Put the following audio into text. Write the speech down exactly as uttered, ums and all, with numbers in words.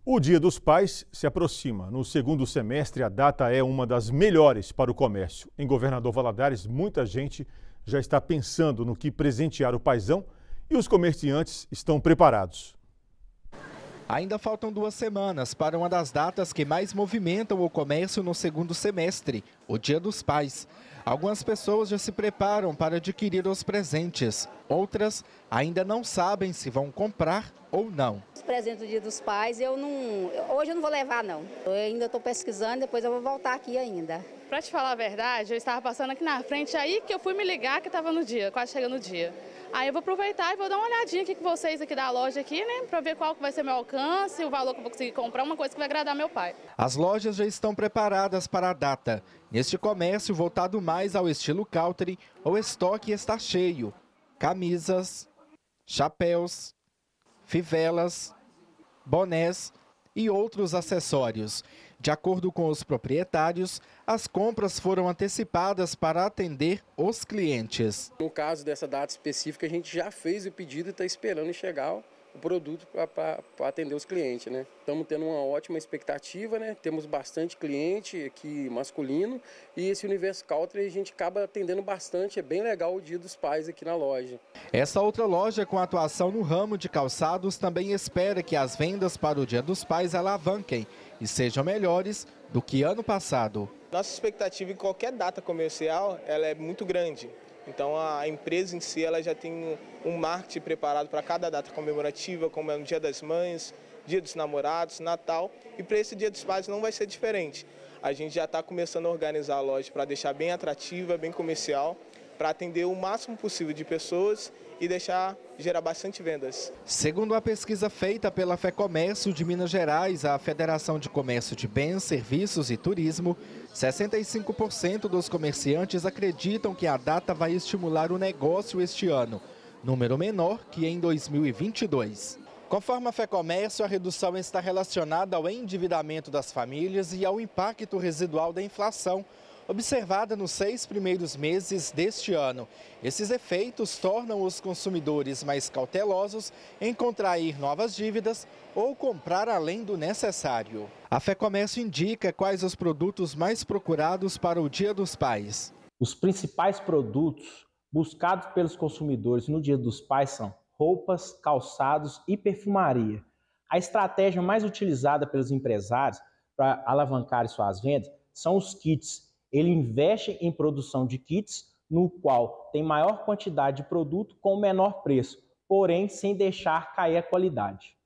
O Dia dos Pais se aproxima. No segundo semestre, a data é uma das melhores para o comércio. Em Governador Valadares, muita gente já está pensando no que presentear o paizão e os comerciantes estão preparados. Ainda faltam duas semanas para uma das datas que mais movimentam o comércio no segundo semestre, o Dia dos Pais. Algumas pessoas já se preparam para adquirir os presentes. Outras ainda não sabem se vão comprar ou não. Os presentes do Dia dos Pais, eu não, hoje eu não vou levar, não. Eu ainda estou pesquisando, depois eu vou voltar aqui ainda. Para te falar a verdade, eu estava passando aqui na frente, aí que eu fui me ligar que estava no dia, quase chegando no dia. Aí eu vou aproveitar e vou dar uma olhadinha aqui com vocês aqui da loja aqui, né, para ver qual que vai ser meu alcance, o valor que eu vou conseguir comprar, uma coisa que vai agradar meu pai. As lojas já estão preparadas para a data. Neste comércio voltado mais ao estilo country, o estoque está cheio. Camisas, chapéus, fivelas, bonés e outros acessórios. De acordo com os proprietários, as compras foram antecipadas para atender os clientes. No caso dessa data específica, a gente já fez o pedido e está esperando chegar o produto para atender os clientes, né? Estamos tendo uma ótima expectativa, né? Temos bastante cliente aqui masculino e esse universo country a gente acaba atendendo bastante. É bem legal o Dia dos Pais aqui na loja. Essa outra loja com atuação no ramo de calçados também espera que as vendas para o Dia dos Pais alavanquem e sejam melhores do que ano passado. Nossa expectativa em qualquer data comercial ela é muito grande. Então a empresa em si ela já tem um marketing preparado para cada data comemorativa, como é o Dia das Mães, Dia dos Namorados, Natal. E para esse Dia dos Pais não vai ser diferente. A gente já está começando a organizar a loja para deixar bem atrativa, bem comercial, para atender o máximo possível de pessoas e deixar gerar bastante vendas. Segundo a pesquisa feita pela FEComércio de Minas Gerais, a Federação de Comércio de Bens, Serviços e Turismo, sessenta e cinco por cento dos comerciantes acreditam que a data vai estimular o negócio este ano, número menor que em dois mil e vinte e dois. Conforme a FEComércio, a redução está relacionada ao endividamento das famílias e ao impacto residual da inflação, observada nos seis primeiros meses deste ano. Esses efeitos tornam os consumidores mais cautelosos em contrair novas dívidas ou comprar além do necessário. A FEComércio indica quais os produtos mais procurados para o Dia dos Pais. Os principais produtos buscados pelos consumidores no Dia dos Pais são roupas, calçados e perfumaria. A estratégia mais utilizada pelos empresários para alavancar suas vendas são os kits. Ele investe em produção de kits, no qual tem maior quantidade de produto com menor preço, porém sem deixar cair a qualidade.